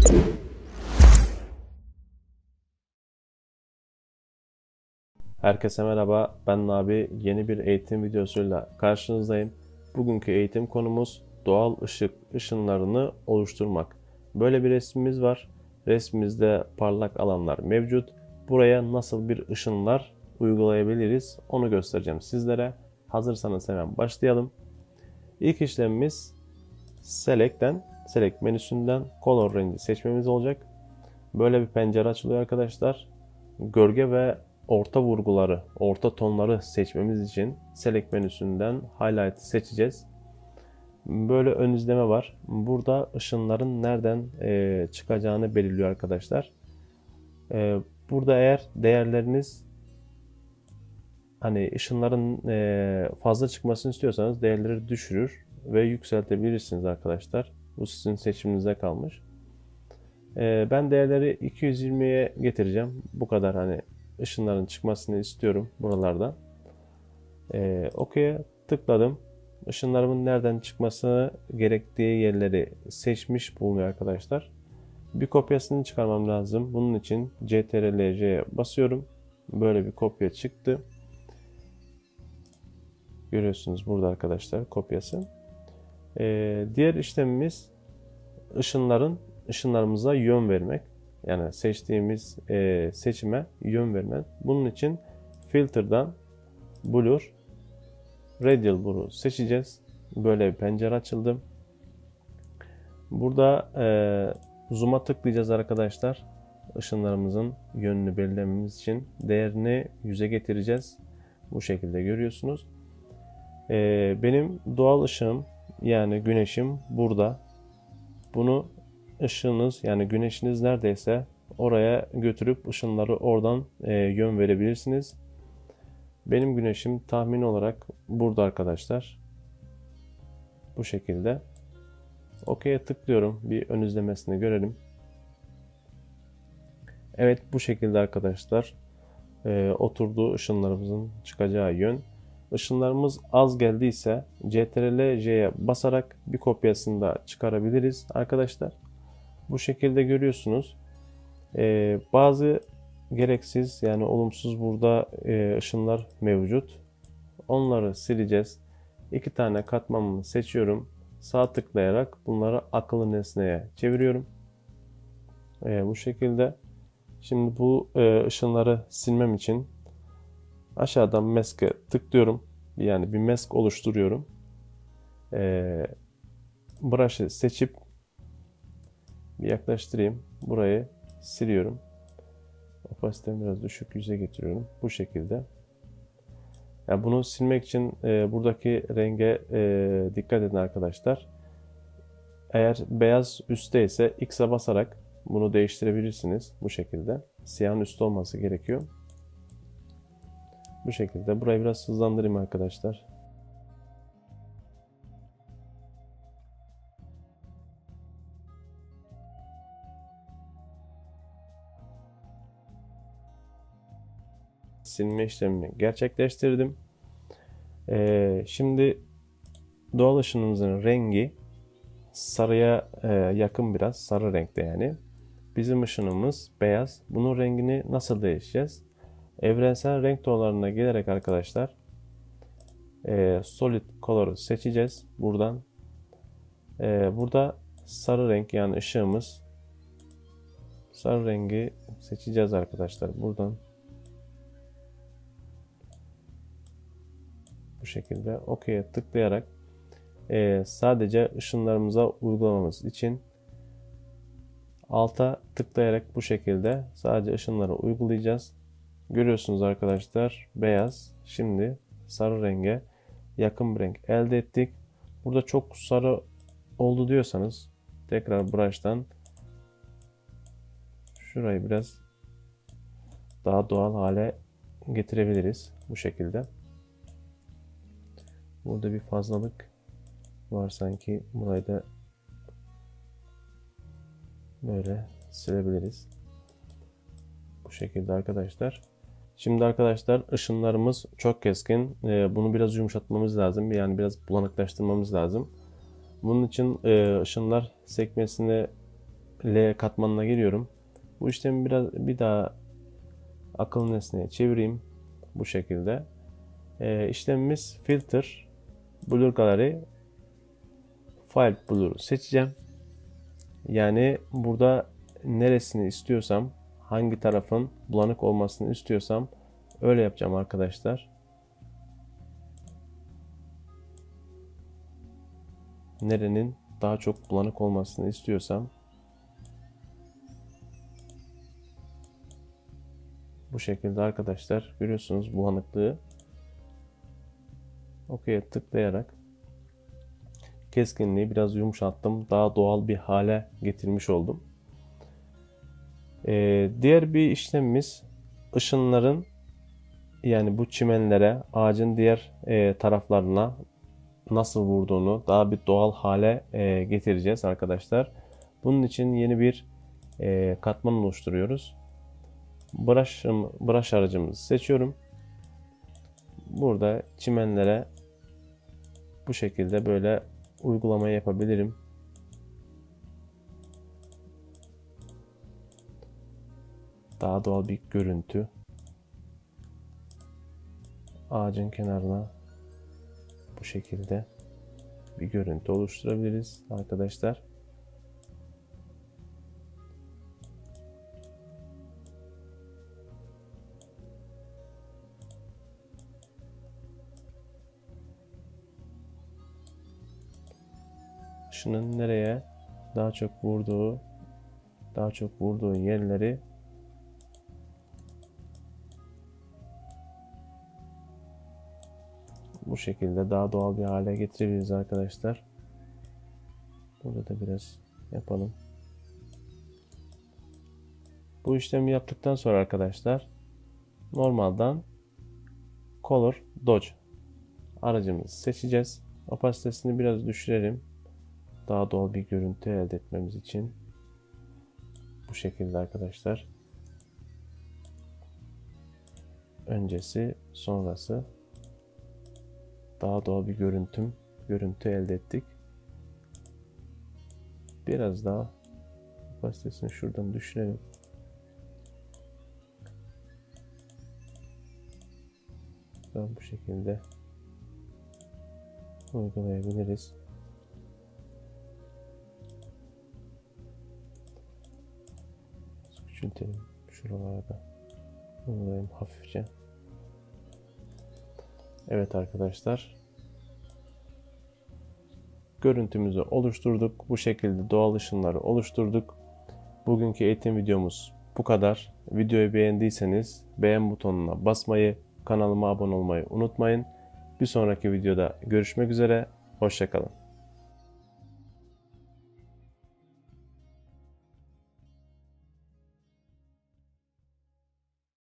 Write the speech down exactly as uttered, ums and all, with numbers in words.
Herkese merhaba, ben Nabi. Yeni bir eğitim videosuyla karşınızdayım. Bugünkü eğitim konumuz doğal ışık ışınlarını oluşturmak. Böyle bir resmimiz var. Resmimizde parlak alanlar mevcut. Buraya nasıl bir ışınlar uygulayabiliriz onu göstereceğim sizlere. Hazırsanız hemen başlayalım. İlk işlemimiz Select'ten, Select menüsünden Color rengi seçmemiz olacak. Böyle bir pencere açılıyor arkadaşlar. Gölge ve orta vurguları, orta tonları seçmemiz için Select menüsünden Highlight seçeceğiz. Böyle ön izleme var. Burada ışınların nereden e, çıkacağını belirliyor arkadaşlar. E, burada eğer değerleriniz hani ışınların e, fazla çıkmasını istiyorsanız değerleri düşürür ve yükseltebilirsiniz arkadaşlar. Bu sizin seçiminize kalmış. E, ben değerleri iki yüz yirmiye getireceğim. Bu kadar hani ışınların çıkmasını istiyorum buralardan. Ee, OK'ya tıkladım. Işınlarımın nereden çıkmasını gerektiği yerleri seçmiş bulunuyor arkadaşlar. Bir kopyasını çıkarmam lazım. Bunun için Ctrl C'ye basıyorum. Böyle bir kopya çıktı. Görüyorsunuz burada arkadaşlar kopyası. Ee, diğer işlemimiz ışınların ışınlarımıza yön vermek. Yani seçtiğimiz e, seçime yön vermek. Bunun için Filter'dan Blur, Radial Blur'u seçeceğiz. Böyle bir pencere açıldı. Burada e, zoom'a tıklayacağız arkadaşlar. Işınlarımızın yönünü belirlememiz için değerini yüze getireceğiz. Bu şekilde görüyorsunuz. E, benim doğal ışığım yani güneşim burada. Bunu ışığınız yani güneşiniz neredeyse oraya götürüp ışınları oradan e, yön verebilirsiniz. Benim güneşim tahmin olarak burada arkadaşlar. Bu şekilde. OK'ye tıklıyorum. Bir ön izlemesini görelim. Evet bu şekilde arkadaşlar. E, oturduğu ışınlarımızın çıkacağı yön. Işınlarımız az geldiyse Ctrl C'ye basarak bir kopyasını da çıkarabiliriz arkadaşlar. Bu şekilde görüyorsunuz. Ee, bazı gereksiz yani olumsuz burada e, ışınlar mevcut. Onları sileceğiz. İki tane katmanımı seçiyorum. Sağ tıklayarak bunları akıllı nesneye çeviriyorum. Ee, bu şekilde. Şimdi bu e, ışınları silmem için aşağıdan mask'e tıklıyorum. Yani bir mask oluşturuyorum. Ee, brush'ı seçip bir yaklaştırayım. Burayı siliyorum. Opasitemi biraz düşük yüze getiriyorum. Bu şekilde. Yani bunu silmek için e, buradaki renge e, dikkat edin arkadaşlar. Eğer beyaz üstte ise X'e basarak bunu değiştirebilirsiniz. Bu şekilde. Siyahın üstte olması gerekiyor. Bu şekilde. Burayı biraz hızlandırayım arkadaşlar. Silme işlemini gerçekleştirdim. Ee, şimdi doğal ışınımızın rengi sarıya e, yakın biraz. Sarı renkte yani. Bizim ışınımız beyaz. Bunun rengini nasıl değişeceğiz? Evrensel renk tonlarına gelerek arkadaşlar e, Solid Color'u seçeceğiz. Buradan. E, burada sarı renk yani ışığımız. Sarı rengi seçeceğiz arkadaşlar. Buradan. Bu şekilde OK'ye tıklayarak e, sadece ışınlarımıza uygulamamız için alta tıklayarak bu şekilde sadece ışınları uygulayacağız. Görüyorsunuz arkadaşlar beyaz. Şimdi sarı renge yakın bir renk elde ettik. Burada çok sarı oldu diyorsanız tekrar brush'tan şurayı biraz daha doğal hale getirebiliriz bu şekilde. Burada bir fazlalık var sanki. Burayı da böyle silebiliriz. Bu şekilde arkadaşlar. Şimdi arkadaşlar ışınlarımız çok keskin. Bunu biraz yumuşatmamız lazım. Yani biraz bulanıklaştırmamız lazım. Bunun için ışınlar sekmesini L katmanına giriyorum. Bu işlemi biraz bir daha akıllı nesneye çevireyim. Bu şekilde. E, işlemimiz filter, blur gallery, file blur'u seçeceğim. Yani burada neresini istiyorsam, hangi tarafın bulanık olmasını istiyorsam öyle yapacağım arkadaşlar. Nerenin daha çok bulanık olmasını istiyorsam bu şekilde arkadaşlar, görüyorsunuz bulanıklığı. OK'ye tıklayarak keskinliği biraz yumuşattım. Daha doğal bir hale getirmiş oldum. Ee, diğer bir işlemimiz ışınların, yani bu çimenlere, ağacın diğer e, taraflarına nasıl vurduğunu daha bir doğal hale e, getireceğiz arkadaşlar. Bunun için yeni bir e, katman oluşturuyoruz. Brush, brush aracımızı seçiyorum. Burada çimenlere bu şekilde böyle uygulamayı yapabilirim. Daha doğal bir görüntü. Ağacın kenarına bu şekilde bir görüntü oluşturabiliriz arkadaşlar. Işının nereye daha çok vurduğu, daha çok vurduğu yerleri bu şekilde daha doğal bir hale getirebiliriz arkadaşlar. Burada da biraz yapalım. Bu işlemi yaptıktan sonra arkadaşlar normalden Color Dodge aracımızı seçeceğiz. Opasitesini biraz düşürelim. Daha doğal bir görüntü elde etmemiz için. Bu şekilde arkadaşlar. Öncesi, sonrası. Daha doğal bir görüntüm, görüntü elde ettik. Biraz daha opasitesini şuradan düşürelim. Bu şekilde uygulayabiliriz. Küçültelim şuralarda. Uygulayayım hafifçe. Evet arkadaşlar. Görüntümüzü oluşturduk. Bu şekilde doğal ışınları oluşturduk. Bugünkü eğitim videomuz bu kadar. Videoyu beğendiyseniz beğen butonuna basmayı, kanalıma abone olmayı unutmayın. Bir sonraki videoda görüşmek üzere. Hoşça kalın.